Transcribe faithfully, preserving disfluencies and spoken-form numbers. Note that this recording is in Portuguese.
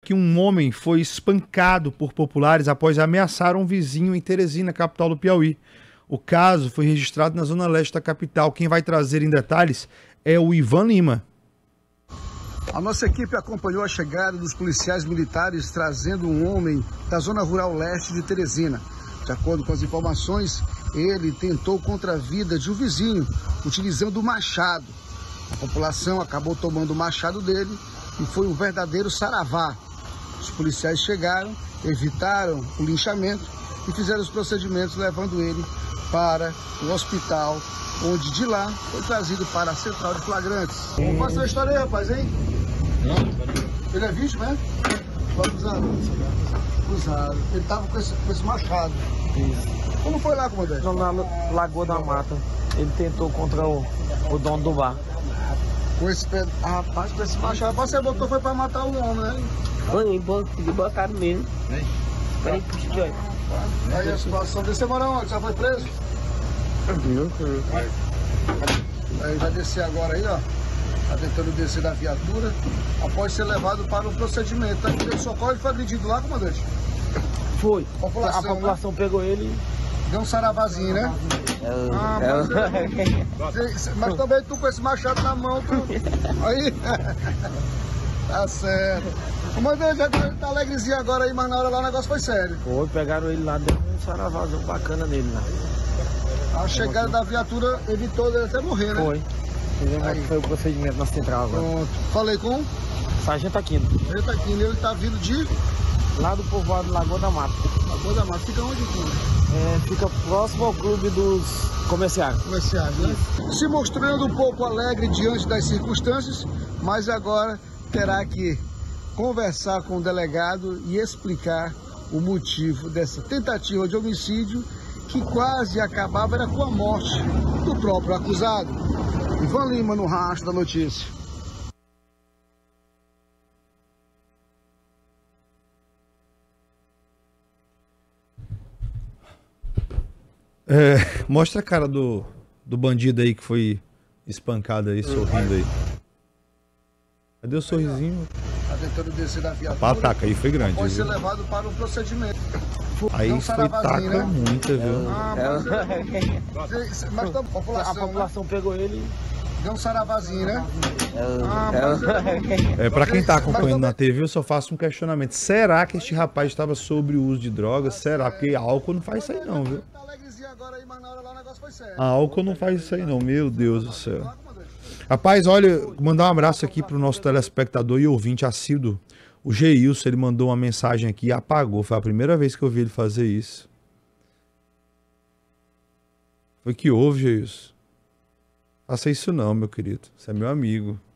que um homem foi espancado por populares após ameaçar um vizinho em Teresina, capital do Piauí. O caso foi registrado na zona leste da capital. Quem vai trazer em detalhes é o Ivan Lima. A nossa equipe acompanhou a chegada dos policiais militares trazendo um homem da zona rural leste de Teresina. De acordo com as informações, ele tentou contra a vida de um vizinho, utilizando o machado. A população acabou tomando o machado dele e foi um verdadeiro saravá. Os policiais chegaram, evitaram o linchamento e fizeram os procedimentos, levando ele para o hospital, onde de lá foi trazido para a central de flagrantes. Como passa a história aí, rapaz, hein? Ele é vítima, né? Foi cruzado. Cruzado. Ele estava com esse, com esse machado. Isso. Como foi lá, comandante? Na Lagoa da Mata. Ele tentou contra o, o dono do bar. Com esse pé. Ah, rapaz, com esse machado. Rapaz, você botou foi para matar um homem, né? Foi, botaram mesmo. Peraí, puxa de olho. Aí a situação dele. Você mora onde? Já foi preso? Aí vai descer agora aí, ó. Tá tentando descer da viatura após ser levado para o procedimento. Tá aqui, socorro, ele foi agredido lá, comandante? Foi. População, a população, né, pegou ele. Deu um saravazinho, né? É, ah, é, mas, é, mas também tu com esse machado na mão, tu. Aí. Tá certo. Comandante, já tá alegrezinho agora aí, mas na hora lá o negócio foi sério. Foi, pegaram ele lá, deu um saravazão bacana nele lá. A chegada da viatura evitou ele até morrer, né? Foi. Fizemos, foi o procedimento na central agora. Pronto. Falei com? Sargento Aquino. Sargento Aquino, ele tá vindo de? Lá do povoado Lagoa da Mata. Lagoa da Mata, fica onde, aqui? É, fica próximo ao clube dos comerciários. Comerciários, né? Se mostrando um pouco alegre diante das circunstâncias, mas agora terá que conversar com o delegado e explicar o motivo dessa tentativa de homicídio que quase acabava era com a morte do próprio acusado. Ivan Lima no Rastro da Notícia. É, mostra a cara do, do bandido aí que foi espancado aí, sorrindo aí. Cadê o sorrisinho? Tá tentando descer da viatura. A ataca aí foi grande. Pode ser viu? levado para o procedimento. Aí um foi taca, né? Muita, viu? Ah, mas, é, mas a população, a população, né, pegou ele. Deu um saravazinho, né? Ah, é, pra quem tá acompanhando na T V, eu só faço um questionamento. Será que este rapaz estava sobre o uso de drogas? Será? Porque álcool não faz isso aí não, viu? Álcool não faz isso aí não, meu Deus do céu. Rapaz, olha, mandar um abraço aqui pro nosso telespectador e ouvinte assíduo. O Geilson, ele mandou uma mensagem aqui e apagou. Foi a primeira vez que eu vi ele fazer isso. Foi que houve, Geilson. Faça isso não, meu querido. Você é meu amigo.